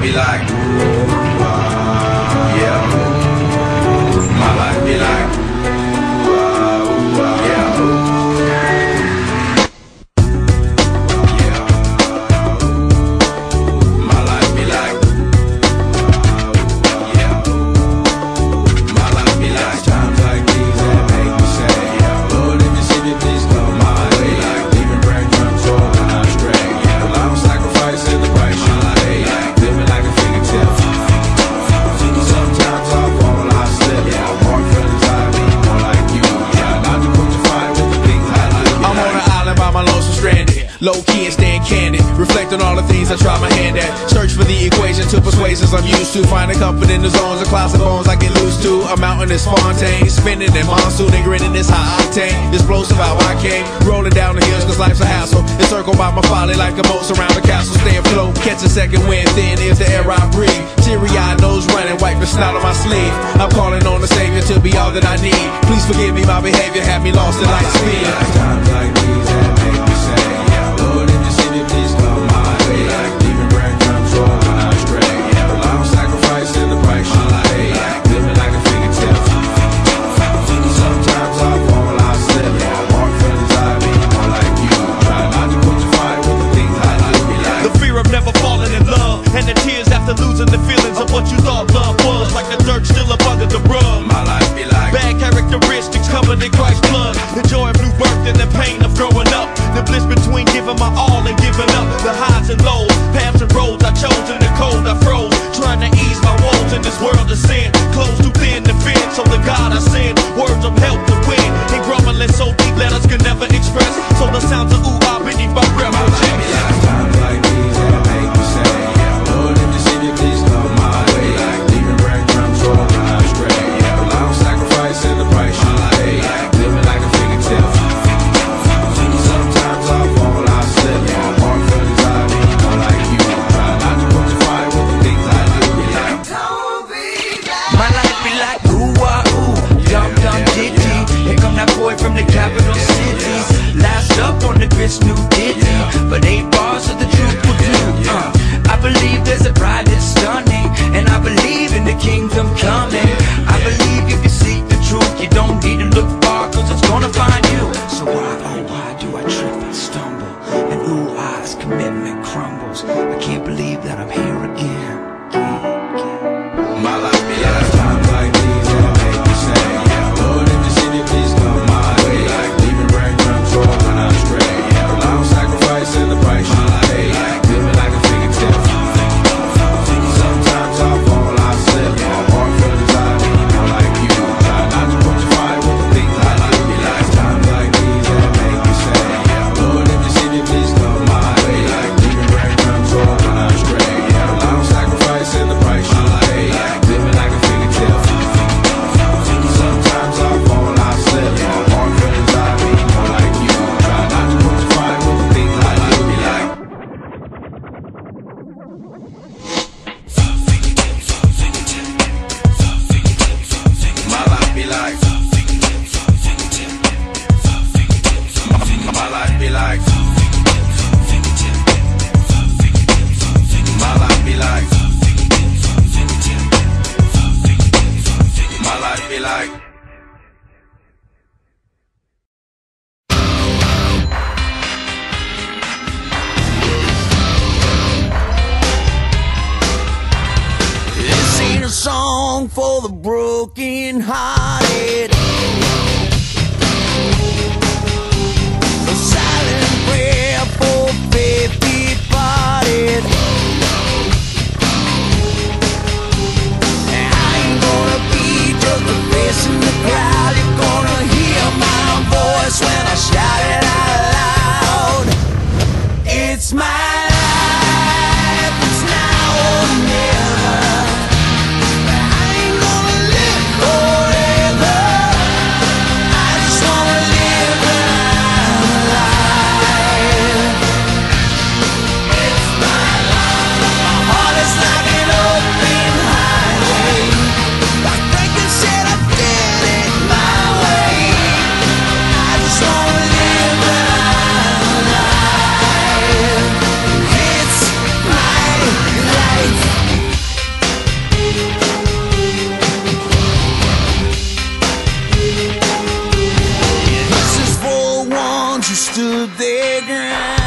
be like, ooh, yeah. My life be like, ooh, yeah. Yeah. My life be like, yeah. My life be like times like these that make me say, yeah. Lord, if you see me, please come my way. Like leaving breadcrumbs all when I stray. Yeah, I'm sacrificing the price you pay. Like living like a fingertip. Sometimes I fall, I slip. Yeah, I'm more friends, I be more like you. Try not to put your fire with the things I do. I'm on an island by my lonesome stranded. Low key and staying candid. Reflect on all the things I try my hand at. Search for the equation to persuasions I'm used to. Finding comfort in the zones of clouds and bones I get loose to. A mountain is Fontaine. Spinning in monsoon and grinning this high octane. Explosive how I came. Rolling down the hills cause life's a hassle. Encircled by my folly like a moat around the castle. Stay afloat. Catch a second wind thin is the air I breathe. Teary-eyed nose running. Wipe the snot on my sleeve. I'm calling on the Savior to be all that I need. Please forgive me, my behavior had me lost in light speed. Times like these that make me say, yeah, Lord, if you see me, please come my way. Like leaving breadcrumbs all when I stray. Yeah, well, I'm sacrificing the price you pay. Like living like a fingertip. Sometimes I fall, I slip. Yeah, more friends, I be more like you. Try not to put your fire with the things I do. Be like the fear of never falling in love, and the tears after losing the feelings of what you thought love was. Like the dirt still up under the rug. my life be like Bad characteristics covered in Christ's blood. The joy of new birth and the pain of growing up. The bliss between giving my all and giving up. The highs and lows, paths and roads I chose. In the cold I froze, trying to ease my woes in this world of sin. Clothes too thin to fit, so the God I send words of help to win. And grumbling so deep letters can never express. So the sounds of ooh-ah beneath my breath will check. times like these that make me say, yeah, Lord, if you see me, please come my way. Like leaving breadcrumbs all when I stray. Yeah, well, I'm sacrificing the price you pay. Like living like a fingertip. Sometimes I fall, I slip. Yeah, more friends, I be more like you. Try not to put your fire with the things I do. Be like, My life be like ooh-ah-ooh, dum-dum ditty. Here come that boy from the capital city. Last up on the grist, new ditty. But 8 bars of the truth will do. I believe there's a bride that's stunning, and I believe in the kingdom coming. I believe if you seek the truth, you don't need to look far, cause it's gonna find you. So why, oh why do I trip and stumble? And ooh-ah's commitment crumbles. I can't believe that I'm here again. my life be like times like these that make me say, yeah, Lord, if you see me, please come my way. Like leaving breadcrumbs all when I stray. Yeah, well, I'm sacrificing the price you pay. Like living like a fingertip. Sometimes I fall, I slip. Yeah, more friends, I be more like you. Try not to put your fire with the things I do. Be like times like these that make me say, yeah, Lord, if you see me, please come my way. Like leaving breadcrumbs all when I stray. Yeah, well, I'm sacrificing the price you pay. Like living like a fingertip. Sometimes I fall, I slip. Yeah, more friends, I be more like you. Try not to put your fire with the things I do. Be like my life be like my life be like my life be like my life be like This ain't a song for the broken hearted. A silent prayer for faith departed. I ain't gonna be just a face in the crowd. You're gonna hear my voice when I shout it out loud. It's my life, it's now or never. I ain't gonna live forever. stood their ground.